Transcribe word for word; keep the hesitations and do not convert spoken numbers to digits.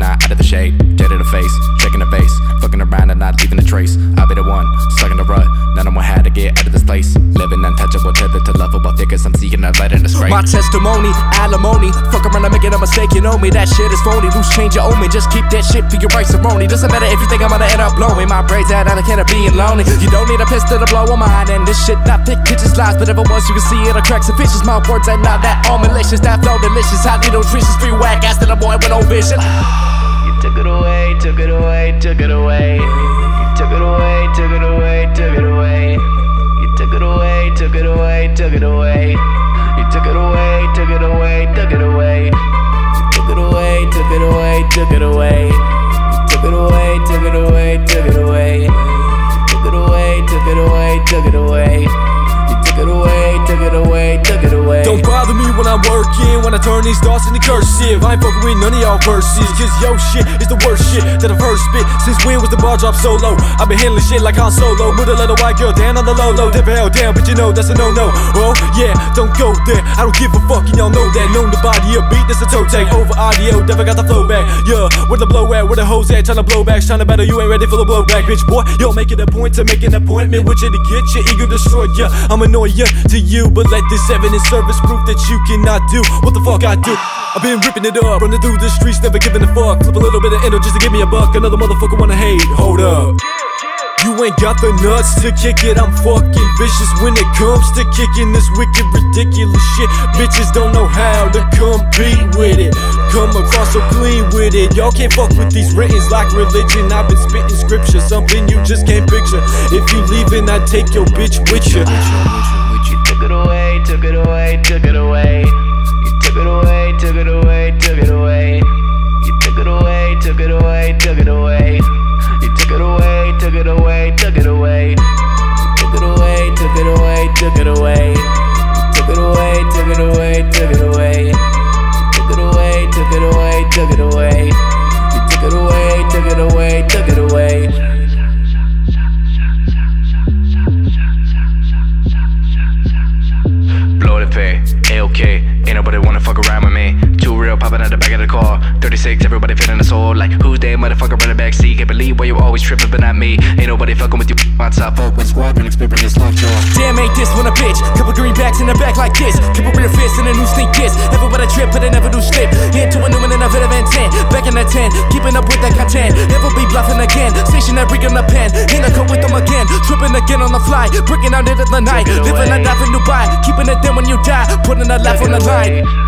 out, out of the shade, dead in the face, shaking the face, fucking around and not leaving a trace. I'll be the one, stuck in the rut, none of them had to get out of this place. Living untouchable, tethered to lovable figures, I'm seeking a light in the scrape. My testimony, alimony, fuck around and making a mistake, you know me, that shit is phony. Loose change your own me, just keep that shit for your rights and wrong. Doesn't matter if you think I'm gonna end up blowing my braids out on a can of being lonely. You don't need a pistol to blow on mine, and this shit not fictitious lies, but if it was you can see it, the cracks and fishes. My words are not that all malicious, that flow delicious. I need those trees, free whack ass to the boy with no vision. You took it away, took it away, took it away. You took it away, took it away, took it away. You took it away, took it away, took it away. You took it away, took it away, took it away. You took it away, took it away, took it away. You took it away, took it away, took it away. You took it away, took it away, took it away. You took it away, took it away, took it away. Don't bother me when I'm working, when I turn these thoughts into cursive. I ain't fucking with none of y'all verses, cause yo shit is the worst shit that I've heard spit. Since when was the bar drop so low? I've been handling shit like Han Solo. Put a little white girl down on the low low, dip hell down, but you know that's a no-no. Oh yeah, don't go there, I don't give a fuck and y'all know that. Known the body a beat, that's a toe tag. Over audio, never got the flow back. Yeah, where the blow at, where the hoes at, tryna blow back, tryna battle, you ain't ready for the blowback. Bitch boy, yo make it a point to make an appointment with you to get your ego destroyed. Yeah, I'm annoying to you, but let this evidence service proof that you cannot do what the fuck I do. I've been ripping it up, running through the streets, never giving a fuck. Flip a little bit of endo just to give me a buck. Another motherfucker wanna hate, hold up. You ain't got the nuts to kick it, I'm fucking vicious when it comes to kicking this wicked, ridiculous shit. Bitches don't know how to compete with it, come across so clean with it. Y'all can't fuck with these writtens like religion. I've been spitting scripture, something you just can't picture. If you leaving, I take your bitch with you. You took it away, took it away, took it away. You took it away, took it away, took it away. You took it away, took it away, took it away. You took it away, took it away, took it away. You took it away, took it away, took it away. You took it away, took it away, took it away. You took it away, took it away, took it away. You took it away, took it away, took it away. A-okay, ain't nobody wanna fuck around with me. Too real, popping out the back of the car. thirty-six, everybody feeling the soul. Like, who's there, motherfucker, in the backseat? Can't believe why you always tripping, but not me. Ain't nobody fucking with you on top. Fuck with squadron, experience lockjaw. Damn, ain't this one a bitch? Couple greenbacks in the back like this. Couple real fists and a new sneak kiss. Never but a trip, but I never do slip. Into a new one in a bit of intent. Back in the ten, keeping up with that content. Never be bluffing again. Stationary on the pen. In a coat with them again. Tripping again on the fly. Breaking out into the night. Living a life in Dubai. Keeping it then when you die. Putting a life on the line.